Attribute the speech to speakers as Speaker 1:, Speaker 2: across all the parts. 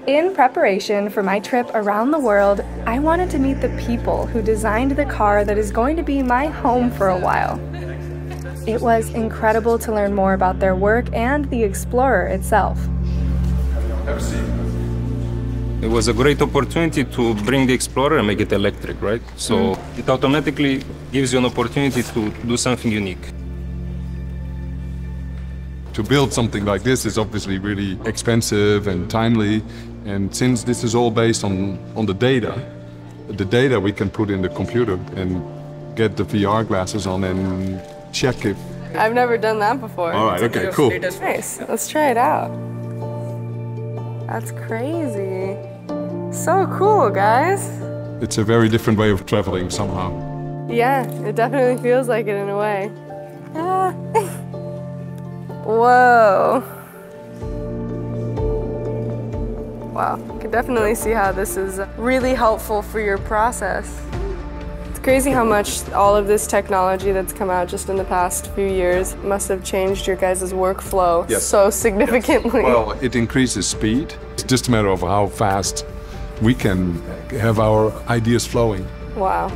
Speaker 1: In preparation for my trip around the world, I wanted to meet the people who designed the car that is going to be my home for a while. It was incredible to learn more about their work and the Explorer itself.
Speaker 2: It was a great opportunity to bring the Explorer and make it electric, right? So it automatically gives you an opportunity to do something unique.
Speaker 3: To build something like this is obviously really expensive and timely, and since this is all based on the data we can put in the computer and get the VR glasses on and check if...
Speaker 1: I've never done that before.
Speaker 3: All right, okay, cool.
Speaker 1: Nice, let's try it out. That's crazy. So cool, guys.
Speaker 3: It's a very different way of traveling somehow.
Speaker 1: Yeah, it definitely feels like it in a way. Ah. Whoa. Wow, I can definitely see how this is really helpful for your process. It's crazy how much all of this technology that's come out just in the past few years must have changed your guys' workflow so significantly.
Speaker 3: Yes. Well, it increases speed. It's just a matter of how fast we can have our ideas flowing.
Speaker 1: Wow.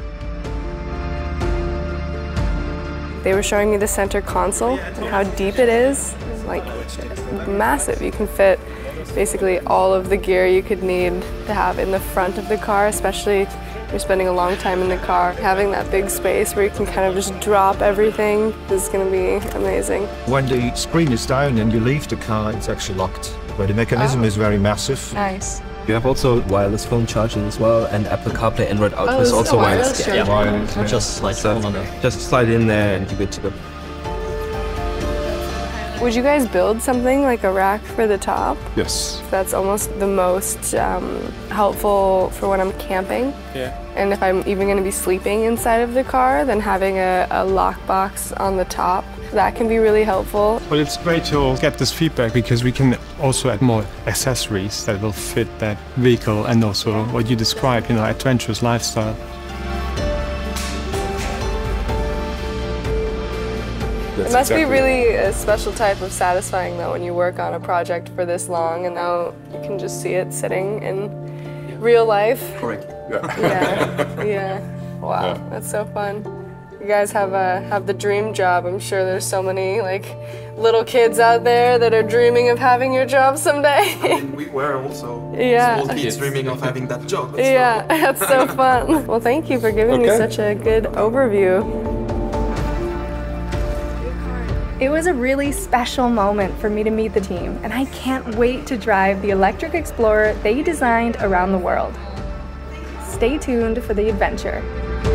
Speaker 1: They were showing me the center console and how deep it is. Like, massive. You can fit basically all of the gear you could need to have in the front of the car, especially if you're spending a long time in the car. Having that big space where you can kind of just drop everything is going to be amazing.
Speaker 4: When the screen is down and you leave the car, it's actually locked, but the mechanism is very massive.
Speaker 1: Nice.
Speaker 5: You have also wireless phone charging as well, and Apple CarPlay, Android Auto is also wireless.
Speaker 4: Yeah.
Speaker 5: Just slide in there and you're good to go.
Speaker 1: Would you guys build something like a rack for the top?
Speaker 3: Yes.
Speaker 1: That's almost the most helpful for when I'm camping.
Speaker 2: Yeah.
Speaker 1: And if I'm even going to be sleeping inside of the car, then having a lockbox on the top, that can be really helpful.
Speaker 6: Well, it's great to get this feedback because we can also add more accessories that will fit that vehicle and also what you described, adventurous lifestyle.
Speaker 1: It must be really a special type of satisfying though when you work on a project for this long and now you can just see it sitting in real life.
Speaker 5: Correct.
Speaker 1: Yeah. Wow, that's so fun. You guys have the dream job. I'm sure there's so many little kids out there that are dreaming of having your job someday.
Speaker 7: I mean, we were also small kids dreaming of having that job.
Speaker 1: Yeah, that's so fun. Well, thank you for giving me such a good overview. It was a really special moment for me to meet the team, and I can't wait to drive the electric Explorer they designed around the world. Stay tuned for the adventure.